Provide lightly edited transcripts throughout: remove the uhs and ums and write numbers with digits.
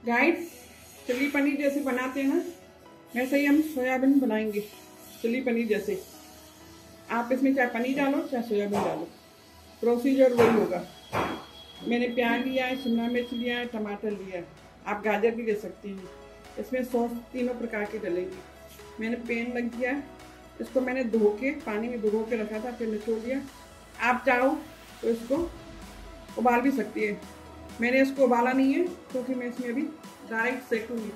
Guys, chilli paneer जैसे बनाते हैं ना, वैसे ही हम सोयाबीन बनाएंगे चिली पनीर जैसे। आप इसमें चाहे पनीर डालो चाहे सोयाबीन डालो, प्रोसीजर वही होगा। मैंने प्याज लिया है, शिमला मिर्च लिया है, टमाटर लिया है, आप गाजर भी ले सकती हैं। इसमें सॉस तीनों प्रकार की डलेगी। मैंने पैन रख दिया है, इसको मैंने धो के पानी में भिगो के रखा था, फिर निचोड़ दिया। आप चाहो तो इसको उबाल भी सकती है। मैंने इसको उबाला नहीं है क्योंकि मैं इसमें अभी डायरेक्ट सेकूंगी।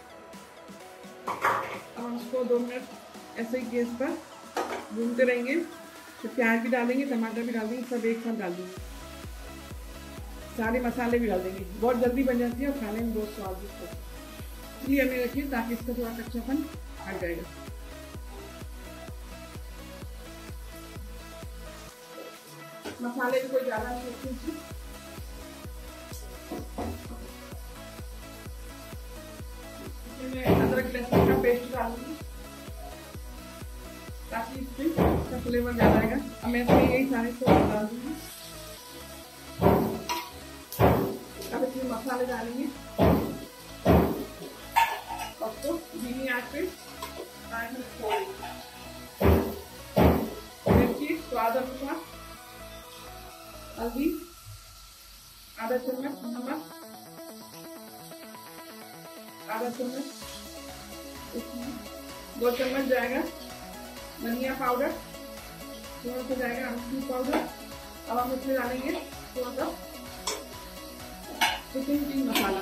अब हम इसको 2 मिनट ऐसे ही गैस पर भूनते रहेंगे। फिर प्याज भी डालेंगे, टमाटर भी डाल देंगे, सब एक साथ डाल देंगे, सारे मसाले भी डाल देंगे। बहुत जल्दी बन जाती है और खाने में बहुत स्वादिष्ट है। इसलिए हमें रखिए ताकि इसका थोड़ा कच्चापन हट जाएगा। मसाले भी कोई ज़्यादा नहीं होते इसमें। मैं अदरक लहसुन का पेस्ट डालूंगी ताकि इसका फ्लेवर ज़्यादा आएगा। अब मैं इसमें यही सारे सॉस डाल दूंगी। अब इसमें मसाले डालेंगे और तो धीमी आंच पे मिर्ची स्वाद अनुसार, हल्दी आधा चम्मच, नमक आधा चम्मच, इसमें 2 चम्मच जाएगा धनिया पाउडर, थोड़ा सा जाएगा अमचूर पाउडर। अब हम इसमें डालेंगे थोड़ा सा चिकन किंग मसाला,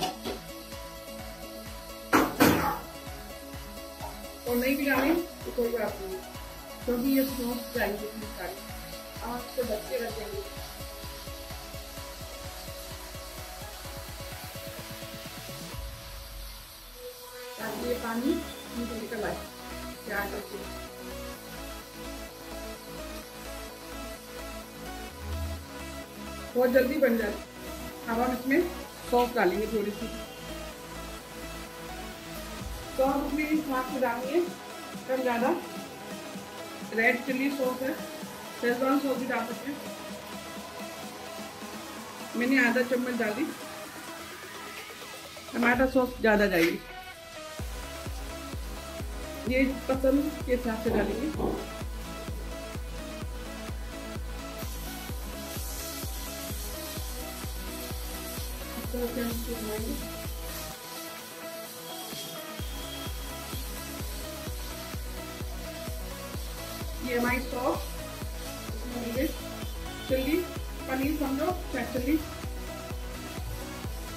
और नहीं भी डालें तो कोई बात नहीं क्योंकि ये सॉस चाहिए इसमें सारी। अब इसको ढक के रखेंगे। ताकि ये पानी निकल आए प्याज करके। बहुत जल्दी बन जाए। अब हम इसमें सॉस डालेंगे थोड़ी सी। सॉस अपने हिसाब से डालेंगे, कम ज़्यादा। रेड चिली सॉस है, शेजवान सॉस भी डाल सकते हैं। मैंने आधा चम्मच डाली। टमाटर सॉस ज़्यादा जाएगी, ये पसंद के हिसाब से डालेंगे। ये हमारी सॉस चिल्ली पनीर समझो, चिल्ली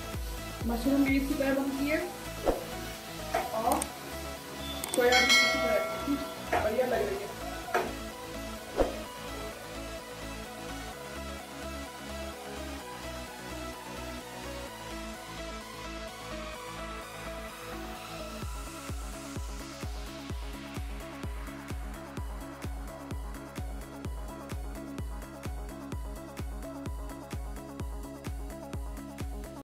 मशरूम भी इसी तरह बनती है और सोयाबीन